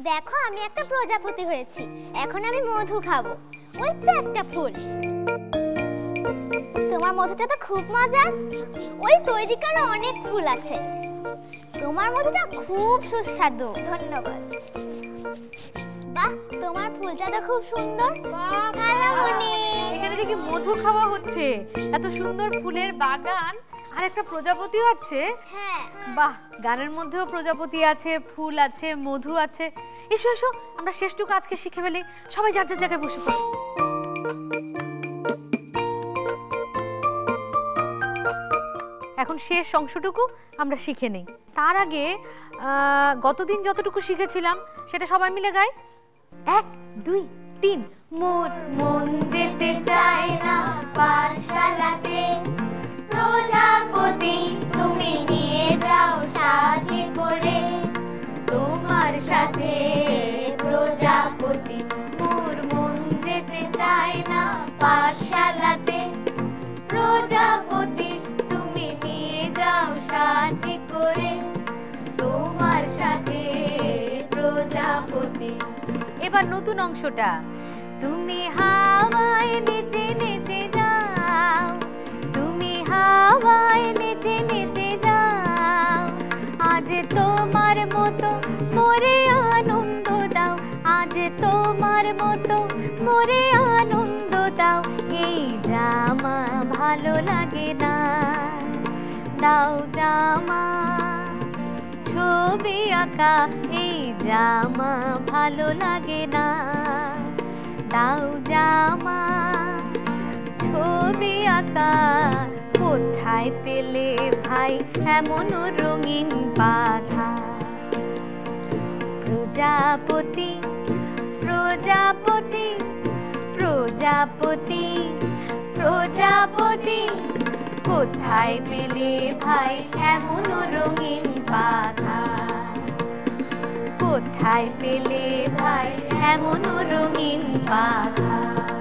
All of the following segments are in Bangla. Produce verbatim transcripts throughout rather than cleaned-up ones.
দেখো আমি একটা প্রজাপতি হয়েছি, এখন আমি মধু খাবো। ওই তো একটা ফুল। তোমার মধুটা তো খুব মজার। ওই তৈরি করা অনেক ফুল আছে। তোমার মধুটা খুব সুস্বাদু। ধন্যবাদ। বাহ, তোমার ফুলটা তো খুব সুন্দর। ভালো মনি, এখানে দেখি মধু খাওয়া হচ্ছে। এত সুন্দর ফুলের বাগান, আর একটা প্রজাপতিও আছে। হ্যাঁ। বাহ, গানের মধ্যেও প্রজাপতি আছে, ফুল আছে, মধু আছে। এসো এসো, আমরা শেষটুকু আজকে শিখে ফেলি। সবাই যার যার জায়গায় বসে পড়ো। এখন শেষ অংশটুকু আমরা শিখে নেই। তার আগে গতদিন যতটুকু শিখেছিলাম সেটা সবাই মিলে গাই। এক দুই তিন। মোর মন যেতে চায় না পাঠশালাতে, প্রজাপতি তুমি নিয়ে যাও সাথে করে, তোমার সাথে প্রজাপতি। মোর মন যেতে চায় না পাঠশালাতে, প্রজাপতি তুমি নিয়ে যাও সাথে করে, তোমার সাথে প্রজাপতি। এবার নতুন অংশটা। তুমি হাওয়ায় নেচে নেচে যাও, তুমি হাওয়ায় নেচে নেচে যাও, আজ তোমার মতো মোরে আনন্দ দাও, আজ তোমার মতো মোরে আনন্দ দাও। এই জামা ভালো লাগে না, দাও জামা ছবি আঁকা, এই জামা ভালো লাগে না, দাও জামা ছবি আঁকা। কোথায় পেলে ভাই এমন রঙিন পাখা? প্রজাপতি প্রজাপতি প্রজাপতি প্রজাপতি, কোথায় পেলে ভাই এমন রঙিন পাখা? কোথায় পেলে ভাই এমন রঙিন পাখা?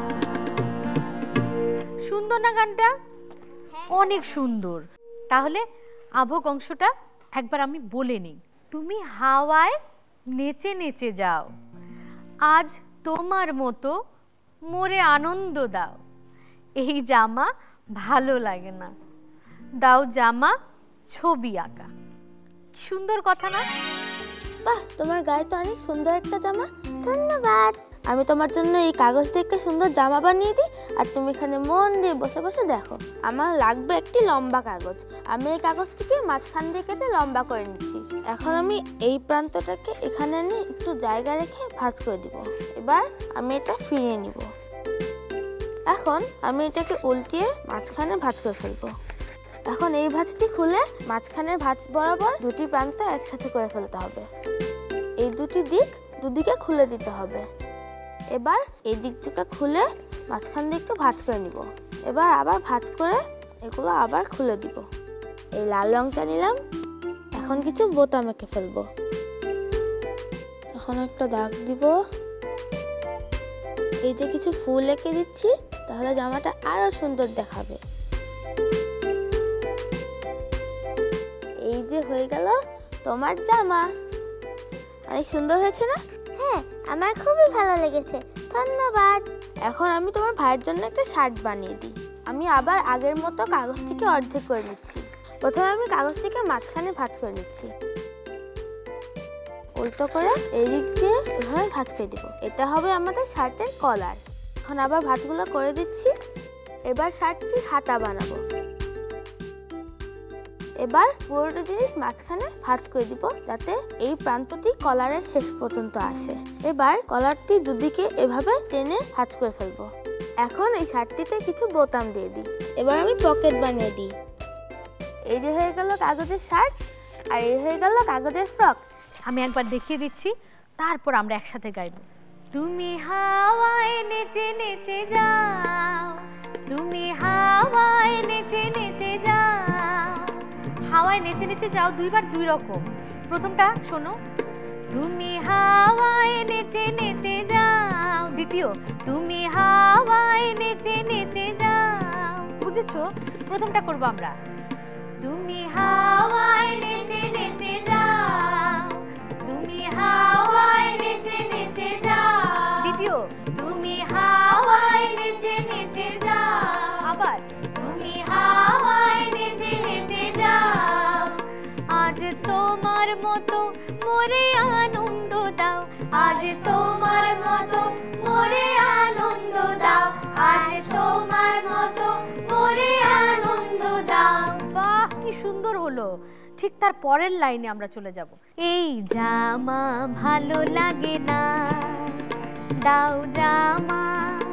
সুন্দর না গানটা? অনেক সুন্দর। তাহলে আভোগ অংশটা একবার আমি বলে নিই। তুমি হাওয়ায় নেচে নেচে যাও, আজ তোমার মতো মোরে আনন্দ দাও, এই জামা ভালো লাগে না, দাও জামা ছবি আঁকা। সুন্দর কথা না? বাহ, তোমার গায়ে তো অনেক সুন্দর একটা জামা। ধন্যবাদ। আমি তোমার জন্য এই কাগজ থেকে সুন্দর জামা বানিয়ে দিই, আর তুমি এখানে মন দিয়ে বসে বসে দেখো। আমার লাগবে একটি লম্বা কাগজ। আমি এই কাগজটিকে মাঝখান দিয়ে কেটে লম্বা করে নিচ্ছি। এখন আমি এই প্রান্তটাকে এখানে এনে একটু জায়গা রেখে ভাঁজ করে দিব। এবার আমি এটা ফিরিয়ে নিব। এখন আমি এটাকে উল্টিয়ে মাঝখানে ভাঁজ করে ফেলবো। এখন এই ভাঁজটি খুলে মাঝখানের ভাঁজ বরাবর দুটি প্রান্ত একসাথে করে ফেলতে হবে। এই দুটি দিক দুদিকে খুলে দিতে হবে। এবার এই দিকটাকে খুলে মাঝখান দিয়ে একটু ভাঁজ করে নিব। এবার আবার ভাঁজ করে এগুলো আবার খুলে দিব। এই লাল রংটা নিলাম। এখন কিছু বোতাম এঁকে ফেলবো। এখন একটা দাগ দিব। এই যে কিছু ফুল এঁকে দিচ্ছি, তাহলে জামাটা আরো সুন্দর দেখাবে। এই যে হয়ে গেল তোমার জামা। অনেক সুন্দর হয়েছে না? হ্যাঁ, আমার খুবই ভালো লেগেছে। ধন্যবাদ। এখন আমি তোমার ভাইয়ের জন্য একটা শার্ট বানিয়ে দিই। আমি আবার আগের মতো কাগজটিকে অর্ধেক করে নিচ্ছি। প্রথমে আমি কাগজটিকে মাঝখানে ভাঁজ করে নিচ্ছি, উল্টো করে এই দিক দিয়ে এভাবে ভাঁজ করে দিব। এটা হবে আমাদের শার্টের কলার। এখন আবার ভাঁজগুলো করে দিচ্ছি। এবার শার্টটি হাতা বানাবো। এবার পুরোটা জিনিস মাঝখানে ভাঁজ করে দিব, যাতে এই প্রান্তটি কলারের শেষ পর্যন্ত আসে। এবার কলারটি দুদিকে এভাবে টেনে ভাঁজ করে ফেলবো। এখন এই শার্টটিতে কিছু বোতাম দিয়ে দিই। এবার আমি পকেট বানিয়ে দিই। এই যে হয়ে গেল কাগজের শার্ট, আর এই হয়ে গেল কাগজের ফ্রক। আমি একবার দেখিয়ে দিচ্ছি, তারপর আমরা একসাথে গাইব। তুমি হাওয়ায় নেচে নেচে যাও, তুমি হাওয়ায় নেচে নেচে যাও। হাওয়ায় নেচে নেচে যাও দুইবার দুই রকম। প্রথমটা শোনো, তুমি হাওয়ায় নেচে নেচে যাও। দ্বিতীয়, তুমি হাওয়ায় নেচে নেচে যাও। বুঝেছো? প্রথমটা করবো আমরা। তুমি হাওয়ায় নেচে নেচে যাও, তুমি হাওয়ায় নেচে আজ তোমার মতো মোরে আনন্দ দাও, আজ তোমার মতো মোরে আনন্দ দাও। বাহ, কি সুন্দর হলো। ঠিক তার পরের লাইনে আমরা চলে যাব। এই জামা ভালো লাগে না, দাও জামা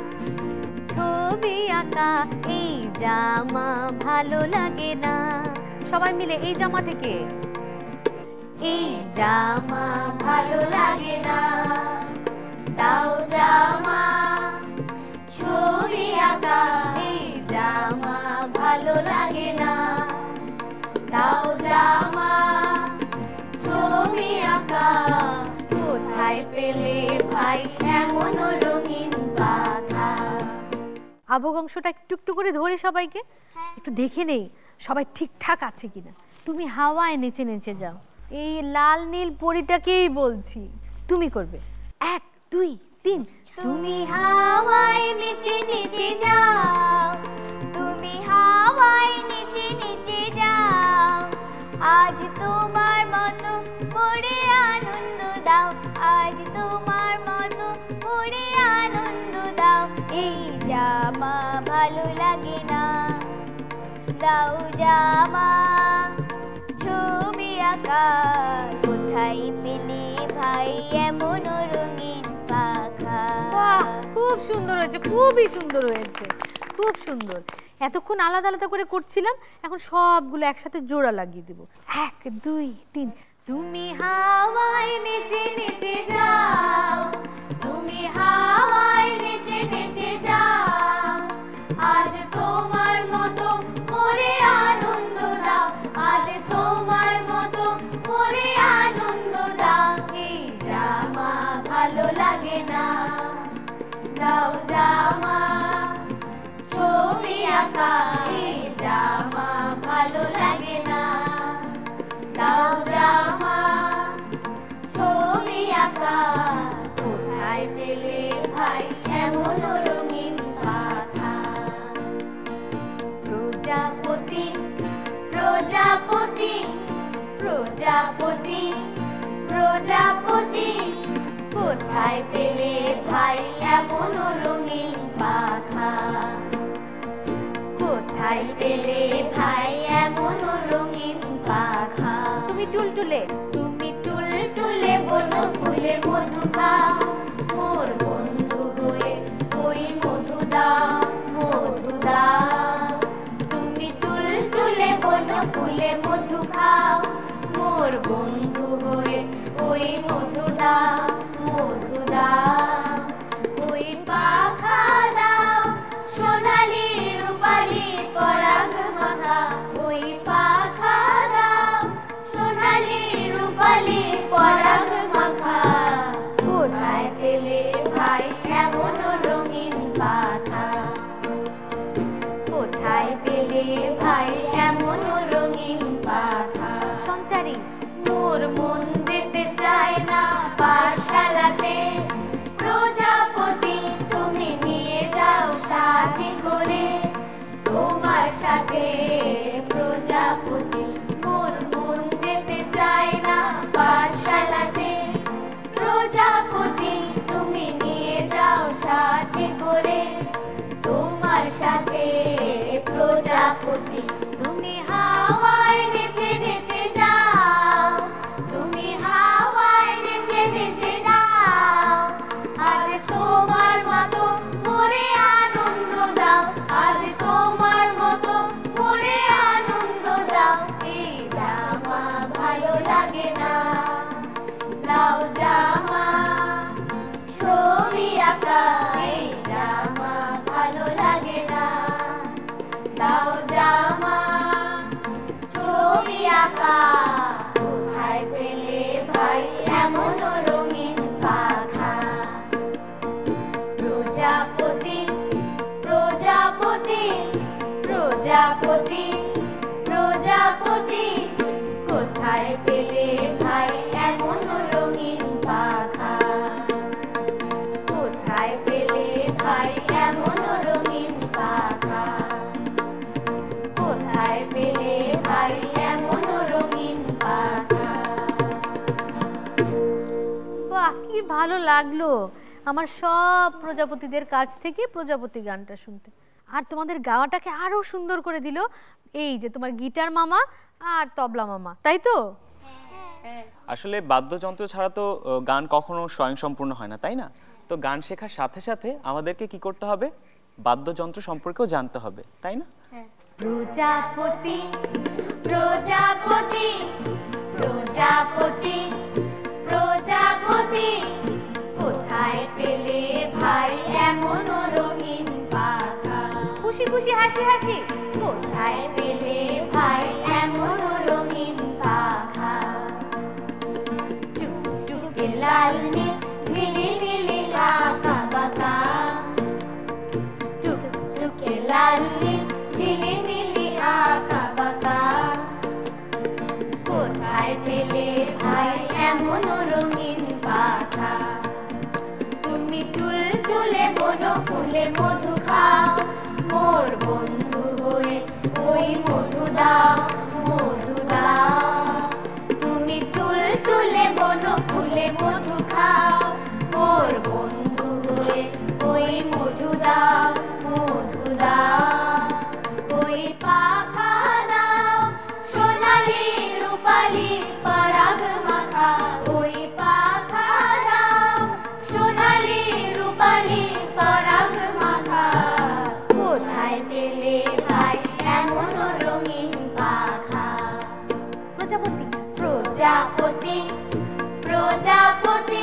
ছবি আঁকা, এই জামা ভালো লাগে না। সবাই মিলে এই জামা থেকে, এই জামা ভালো লাগে না, দাও জামা ছবি আঁকা, এই জামা ভালো লাগে না, দাও জামা ছবি আঁকা। কোথায় পেলে ভাই এমন রঙিন পাখা? আবহ অংশটা একটু একটু করে ধরে সবাইকে একটু দেখে নেই সবাই ঠিকঠাক আছে কিনা। তুমি হাওয়ায় নেচে নেচে যাও। এই লাল নীল পরিটাকেই বলছি, তুমি করবে। এক দুই তিন। তুমি হাওয়ায় নেচে নেচে যাও, তুমি হাওয়ায় নেচে নেচে যাও, আজ তোমার মতো মোরে আনন্দ দাও, আজ তোমার মতো মোরে আনন্দ দাও। এই জামা ভালো লাগে না, দাও জামা ছবি আঁকা, কোথায় পেলে ভাই এমন রঙিন পাখা? বাহ, খুব সুন্দর হয়েছে, খুবই সুন্দর হয়েছে, খুব সুন্দর। এতক্ষণ আলাদা আলাদা করে করছিলাম, এখন সবগুলো একসাথে জোড়া লাগিয়ে দেব। এক দুই তিন। তুমি হাওয়ায় নেচে নেচে যাও, তুমি হাওয়ায় নেচে নেচে যাও, আজ তোমার মতো মোরে আনন্দ দাও, আজ তোমার মতো মোরে আনন্দ দাও। এই জামা ভালো লাগে না, দাও জামা ছবি আঁকা, এই জামা ভালো লাগে না, দাও জামা ছবি আঁকা। কোথায় পেলে ভাই এমন রঙিন পাখা? প্রজাপতি প্রজাপতি প্রজাপতি প্রজাপতি, কোথায় পেলে ভাই এমন রঙিন পাখা? কোথায় পেলে ভাই এমন রঙিন পাখা? তুমি টুলটুলে, তুমি টুলটুলে বনো ফুলে মধু খাও, মোর বন্ধু হয়ে ওই মধু দাও, মধু দাও। তুমি টুলটুলে বনো ফুলে মধু খাও, মোর বন্ধু হয়ে ওই মধু দাও, মধু দাও। ওই পাখা দাও সোনালি রূপালি পরাগ মাখা, ওই পাখা দাও সোনালি রূপালি পরাগ মাখা। কোথায় পেলে ভাই এমন রঙিন পাখা? কোথায় পেলে ভাই এমন রঙিন পাখা? সঞ্চারী। মোর মন যেতে চায় না পাঠশালাতে, প্রজাপতি তুমি নিয়ে যাও সাথে করে, তোমার সাথে প্রজাপতি। মোর মন যেতে চায় না পাঠশালাতে, প্রজাপতি তুমি নিয়ে যাও সাথে করে, তোমার সাথে প্রজাপতি। তুমি হাওয়ায় নেচে নেচে যাও, তুমি হাওয়ায় নেচে নেচে যাও, আজ তোমার মতো মোরে আনন্দ দাও, আজ তোমার মতো মোরে আনন্দ দাও। এই জামা ভালো লাগে না, দাও জামা ছবি আঁকা, এই জামা ভালো লাগে না, দাও জামা ছবি ভালো লাগলো আমার সব প্রজাপতিদের কাছ থেকে প্রজাপতি গানটা শুনতে। আর তোমাদের গাওয়াটাকে আরো সুন্দর করে দিল এই যে তোমার গিটার মামা আর তবলা মামা, তাই তো? আসলে বাদ্যযন্ত্র ছাড়া তো গান কখনো স্বয়ংসম্পূর্ণ হয় না, তাই না? তো গান শেখার সাথে সাথে আমাদেরকে কি করতে হবে, বাদ্যযন্ত্র সম্পর্কেও জানতে হবে, তাই না? প্রজাপতি প্রজাপতি প্রজাপতি প্রজাপতি কোথায় পেলে ভাই এমন রঙিন পাখা? খুশি খুশি হাসি হাসি। কোথায় পেলে ভাই এমন রঙিন পাখা? টুকটুকে লাল নীল ঝিলিমিলি আঁকা বাঁকা, টুকটুকে লাল নীল ঝিলিমিলি আঁকা বাঁকা কোথায় পেলে ভাই এমন রঙিন পাখা? তুমি তুল তুলে বন ফুলে মধু খাও, মোর বন্ধু হয়ে ওই মধু দাও মধু দাও। তুমি তুল তুলে বন ফুলে মধু খাও, মোর বন্ধু হয়ে ওই মধু দাও মধু দাও। ওই পাখা দাও সোনালি রূপালি পরাগ মাখা, ওই পাখা দাও সোনালি রূপালি পরাগ মাখা কোথায় পেলে ভাই এমন রঙিন পাখা? প্রজাপতি প্রজাপতি প্রজাপতি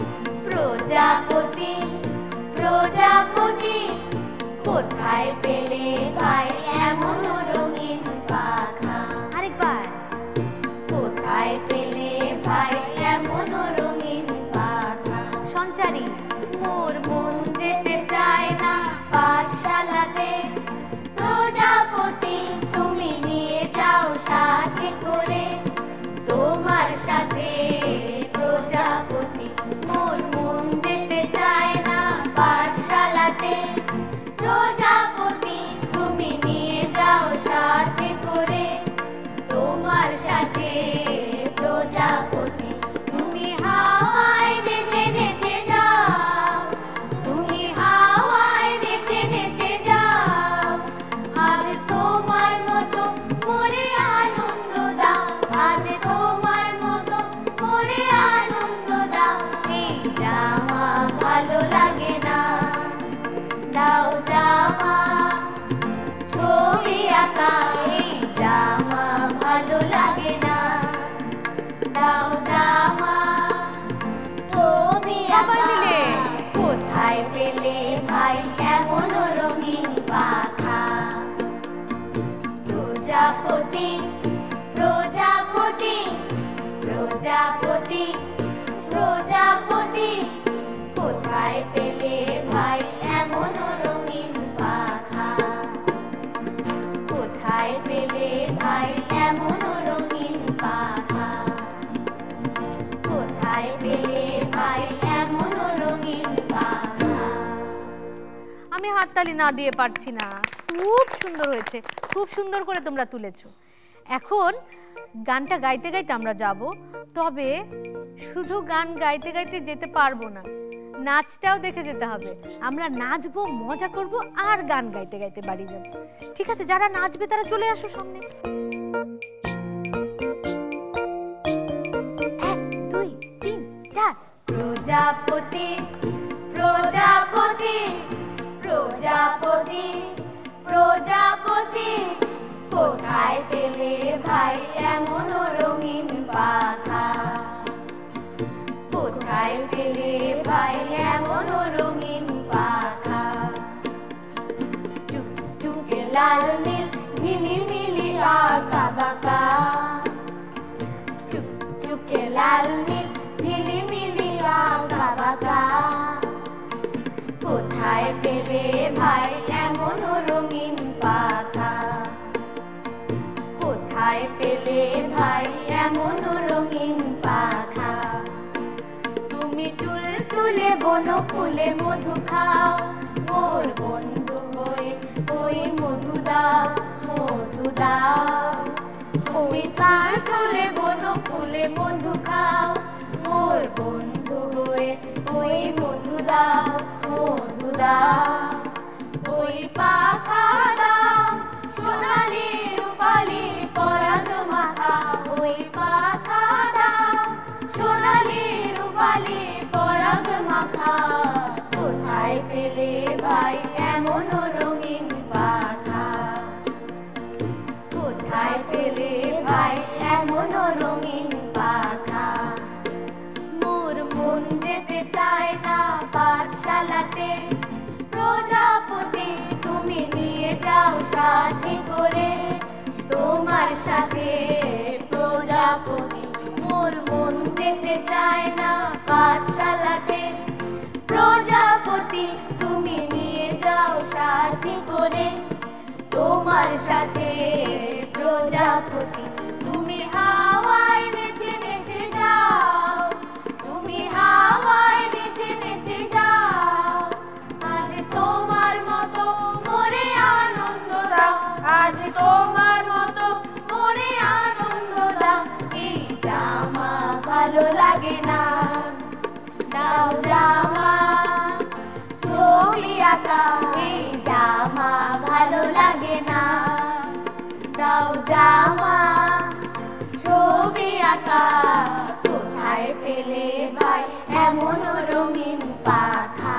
প্রজাপতি প্রজাপতি কোথায় পেলে ভাই এমন রঙিন পাখা? আরেকবার। কোথায় পেলে ভাই এমন রঙিন পাখা? সঞ্চারী মোর মন যেতে চায় না পাঠশালাতে, প্রজাপতি তুমি নিয়ে যাও সাথে করে, তোমার সাথে প্রজাপতি। মোর মন যেতে চায় না পাঠশালাতে, প্রজাপতি তুমি নিয়ে যাও সাথে করে, তোমার সাথে প্রজাপতি। তুমি হাওয়ায় নেচে নেচে যাও, তুমি হাওয়ায় নেচে নেচে যাও, আজ তোমার মতো মোরে আনন্দ দাও, আজ তোমার মতো মোরে আনন্দ দাও। এই জামা ভালো লাগে না, দাও জামা ছবি আঁকা, এই জামা ভালো লাগে না, দাও জামা ছবি সবাই আঁকা। মিলে। কোথায় পেলে ভাই এমন রঙিন পাখা? প্রজাপতি প্রজাপতি প্রজাপতি প্রজাপতি কোথায় পেলে ভাই এমন রঙিন পাখা? কোথায় পেলে ভাই এমন রঙিন পাখা? কোথায় পেলে ভাই এমন রঙিন পাখা? আমি হাততালি না দিয়ে পারছি না। খুব সুন্দর হয়েছে, খুব সুন্দর করে তোমরা তুলেছো। এখন গানটা গাইতে গাইতে আমরা যাব, তবে শুধু গান গাইতে গাইতে যেতে পারবো না, নাচটাও দেখে যেতে হবে। আমরা নাচবো, মজা করব, আর গান গাইতে গাইতে বাড়ি যাব। ঠিক আছে, যারা নাচবে তারা চলে আসো সামনে। এক দুই তিন চার। প্রজাপতি প্রজাপতি প্রজাপতি প্রজাপতি কোথায় পেলে ভাই এমন রঙিন পাখা? কোথায় পেলে ভাই এমন রঙিন পাখা? টুকটুকে লাল নীল ঝিলিমিলি আঁকা বাঁকা, টুকটুকে লাল নীল ঝিলিমিলি আঁকা বাঁকা কোথায় পেলে ভাই এমন রঙিন পাখা? কোথায় পেলে ভাই এমন রঙিন পাখা? তুমি তুল তুলে বন ফুলে মধু খাও, মোর বন্ধু হয়ে ওই মধু দাও মধু দাও। তুমি তার তুলে বন ফুলে মধু খাও, মোর বন্ধু হয়ে ওই মধু দাও মধু দাও ওই পাখা দাও সোনালি রূপালি পরাগ মাখা ওই পাখা দাও সোনালি রূপালি পরাগ মাখা কোথায় পেলে ভাই এমন রঙিন পাখা কোথায় পেলে ভাই এমন রঙিন পাখা মোর মন যেতে চায় না পাঠশালাতে প্রজাপতি তুমি নিয়ে যাও সাথে করে তোমার সাথে প্রজাপতি মোর মন যেতে চায় না পাঠশালাতে প্রজাপতি তুমি নিয়ে যাও সাথে করে তোমার সাথে প্রজাপতি তুমি হাওয়ায় নেচে নেচে যাও তুমি হাওয়ায় নেচে নেচে যাও আজ তোমার মতো মোরে আনন্দ দাও আজ তোমার মতো মোরে আনন্দ দাও এই জামা ভালো লাগে না দাও জামা ছবি আঁকা এই জামা ভালো লাগে না দাও জামা ছবি আঁকা কোথায় পেলে ভাই এমন রঙিন পাখা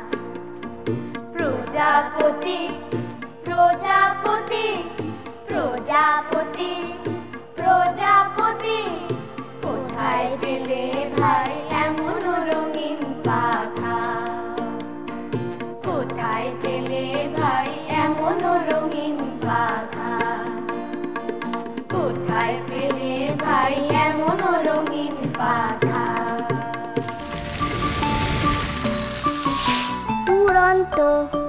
প্রজাপতি প্রজাপতি প্রজাপতি প্রজাপতি কোথায় পেলে ভাই এমন রঙিন পাখা কোথায় পেলে ভাই এমন রঙিন পাখা কোথায় পেলে ভাই এমন রঙিন পাখা উড়ন্ত